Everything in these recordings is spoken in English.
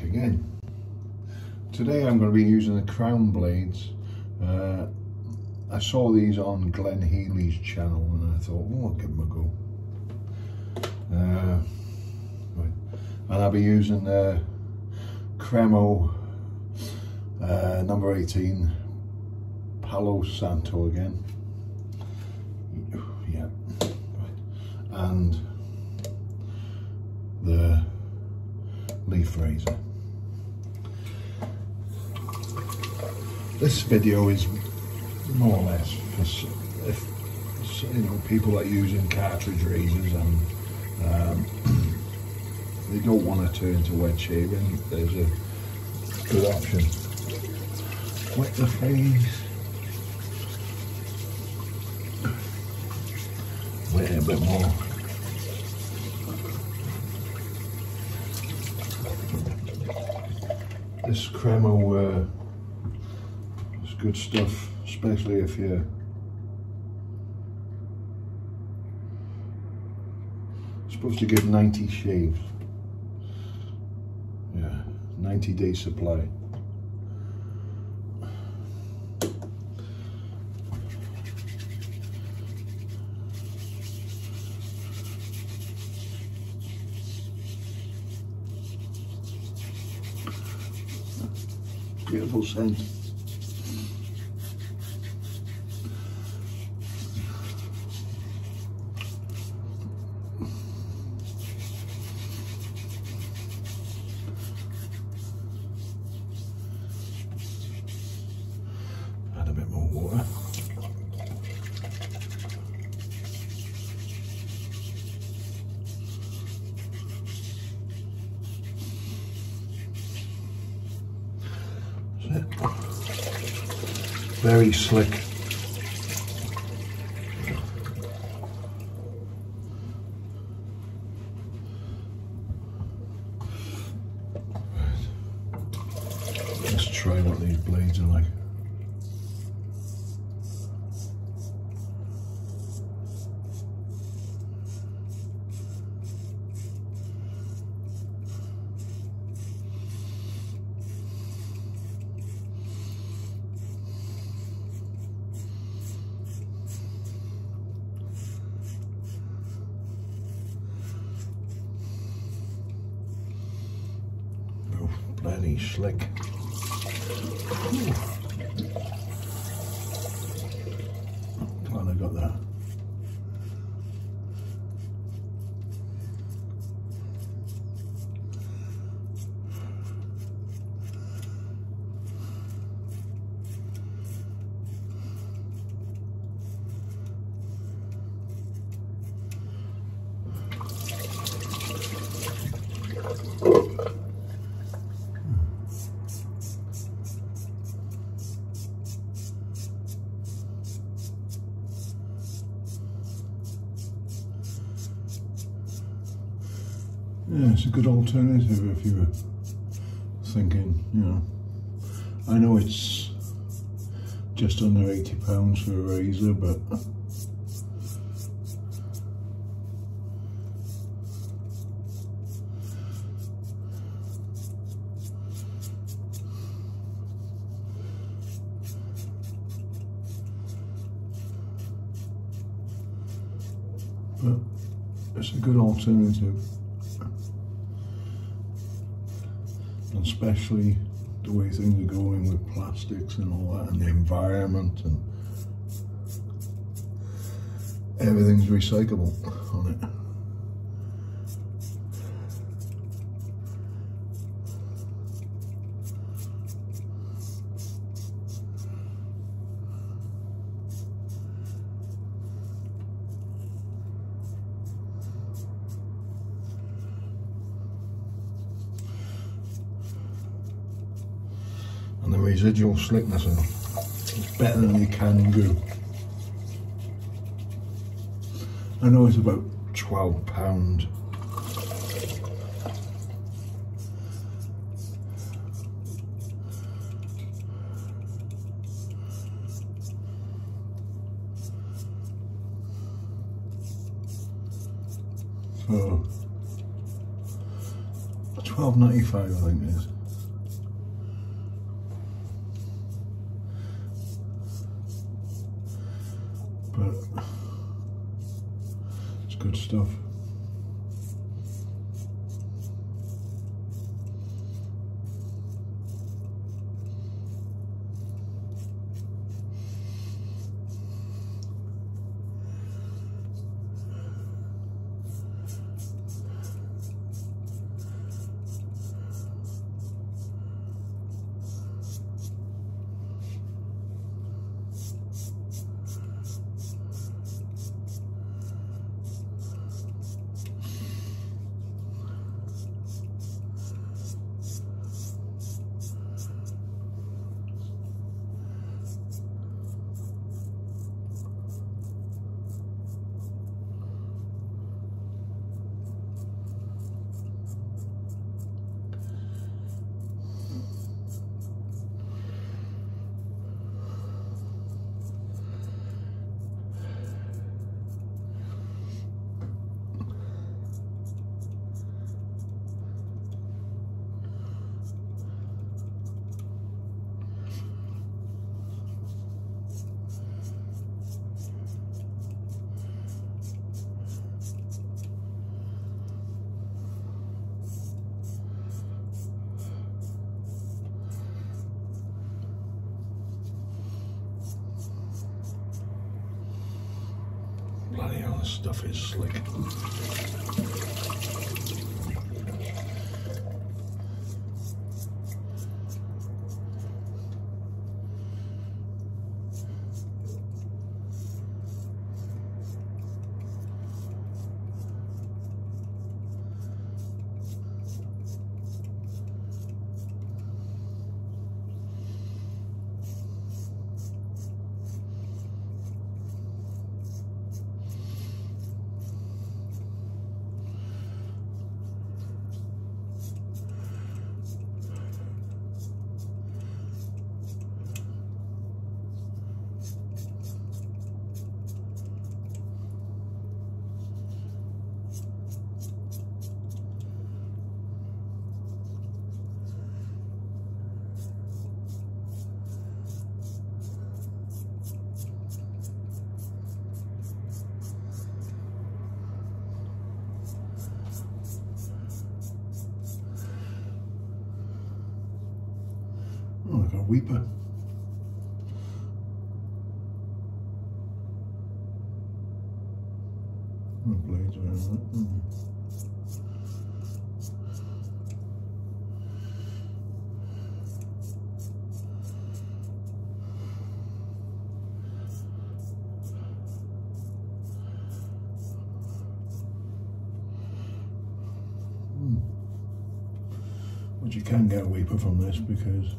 again. Today I'm going to be using the crown blades. I saw these on Glenn Healy's channel and I thought, oh, I'll give them a go. Right. And I'll be using Cremo number 18 Palo Santo again. Yeah. Right. And the leaf razor. This video is more or less for if you know, people that are using cartridge razors and they don't want to turn to wedge shaving. There's a good option. Wet the face. Wet it a bit more. This Cremo is good stuff, especially if you're supposed to give 90 shaves. Yeah, 90-day supply. Beautiful scent. Add a bit more water. Very slick. Let's try what these blades are like. Bloody slick. Ooh. Glad I got that. Yeah, it's a good alternative if you were thinking, you know. I know it's just under £80 for a razor, but it's a good alternative. And especially the way things are going with plastics and all that, and the environment, and everything's recyclable on it. And the residual slickness of it is better than you can do. I know it's about £12. So £12.95 I think it is. but it's good stuff. Bloody hell, this stuff is slick. Oh, like a weeper. Oh, blades around that. But you can get a weeper from this because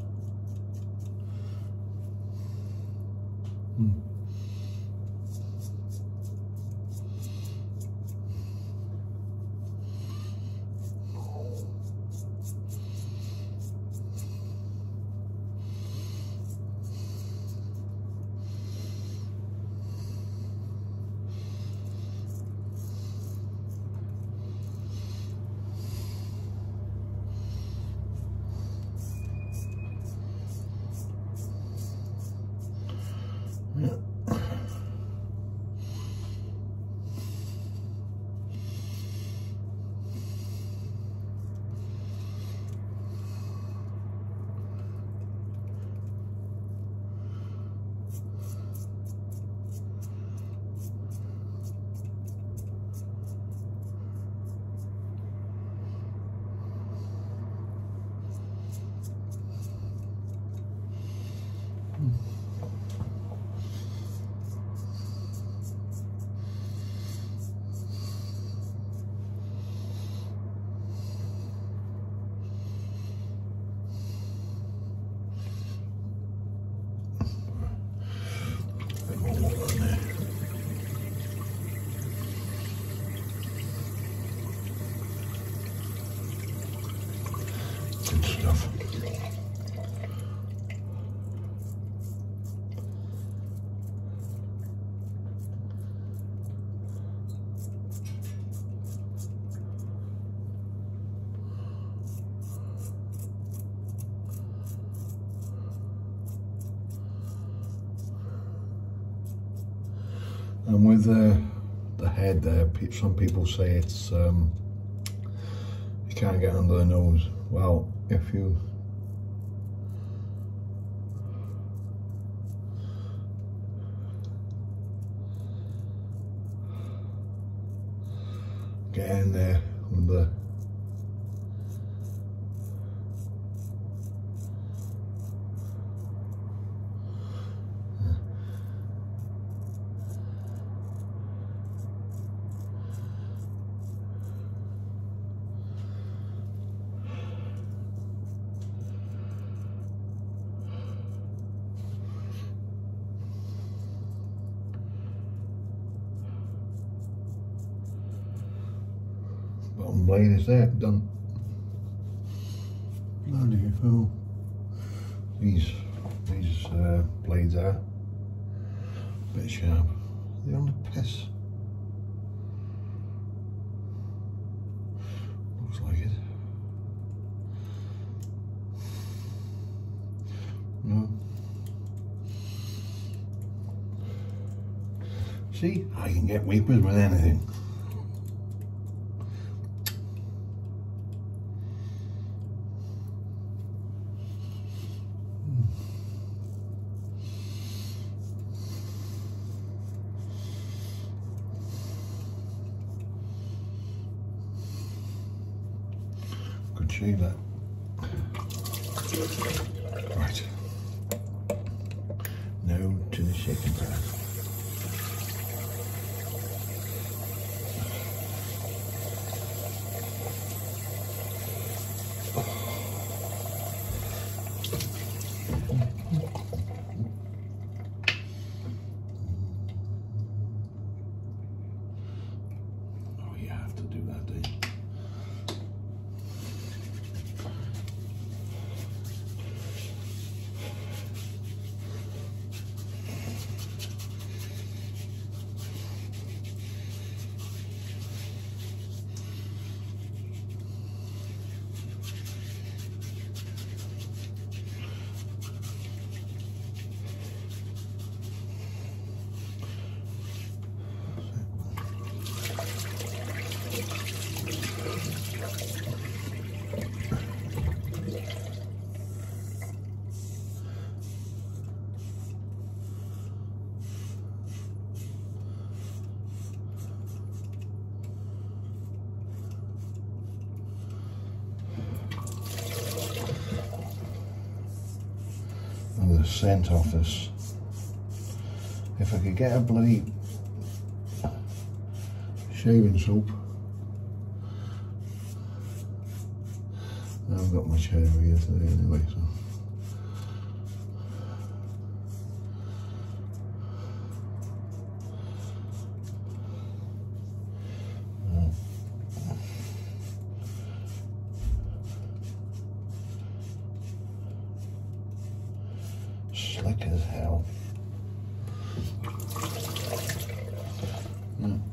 good stuff. And with the head there, some people say it's you can't get under the nose. Well, if you get in there with the bottom blade is there, done. Bloody hell. These blades are a bit sharp. They're on the piss. Looks like it. No. See, I can get weepers with anything. Could shave that. Right. Now to the shaking pad. Oh, you have to do that, do you? The scent off this. If I could get a bloody shaving soap. I haven't got much hair here today anyway, so. Slick as hell. Mm.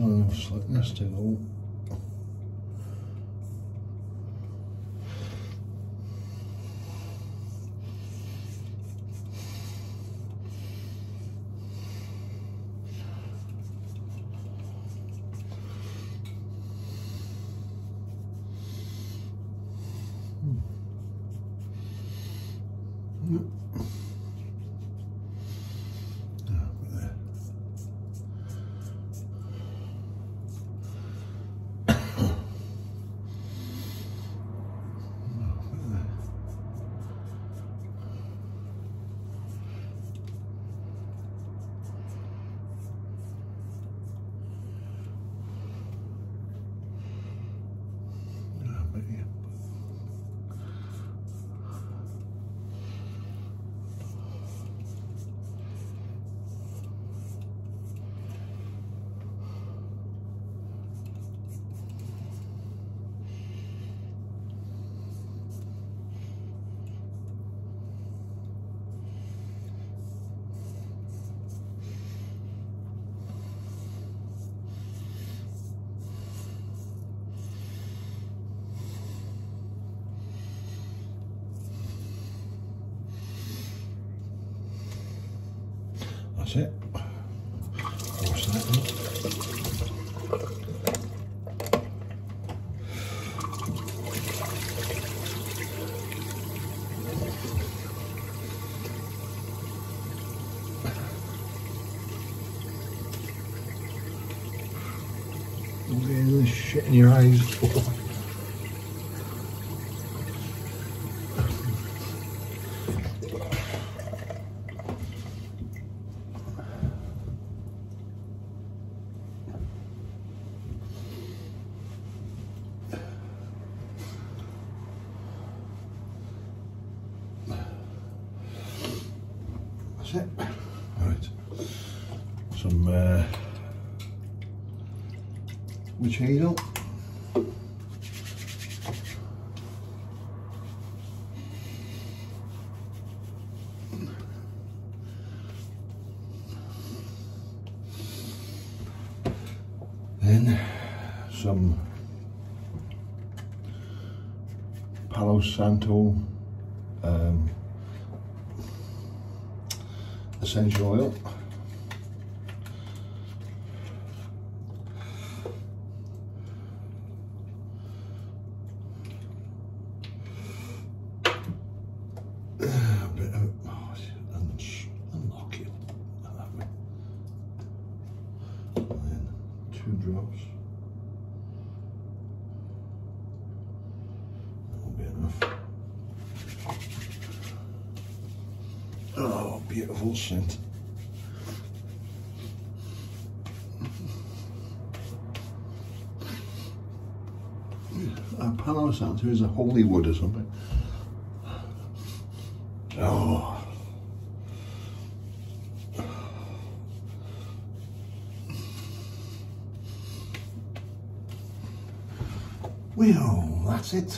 not enough slickness to go. That's it. Wash that in. Don't get any of this shit in your eyes. That's it. Right. Some witch hazel. Then some Palo Santo essential oil. Unlock it that way. And then 2 drops. That'll be enough. Oh, beautiful scent. Palo Santo is a holy wood or something. Oh. Well, that's it.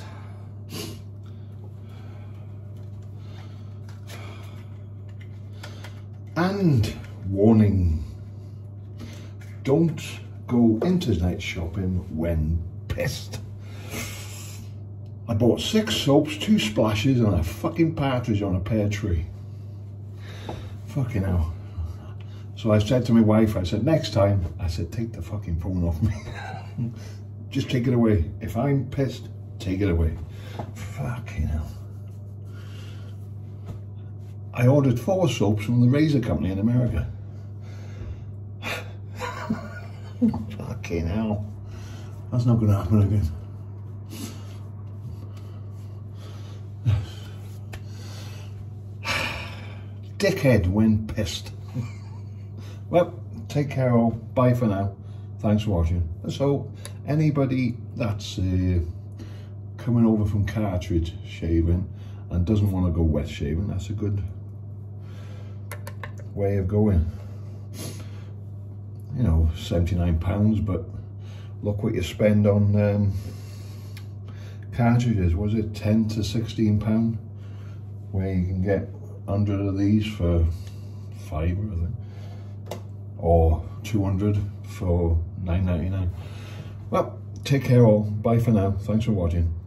And warning, don't go internet shopping when pissed. I bought 6 soaps, 2 splashes and a fucking partridge on a pear tree. Fucking hell. So I said to my wife, I said, next time, I said, take the fucking phone off me. Just take it away. If I'm pissed, take it away. Fucking hell. I ordered 4 soaps from the razor company in America. Fucking hell. That's not going to happen again. Dickhead when pissed. Well, take care all. Bye for now. Thanks for watching. So, anybody that's coming over from cartridge shaving and doesn't want to go wet shaving, that's a good way of going. You know, £79, but look what you spend on cartridges. Was it £10 to £16? Where you can get 100 of these for £5, I think. Or 200 for $9.99. Well, take care all. Bye for now. Thanks for watching.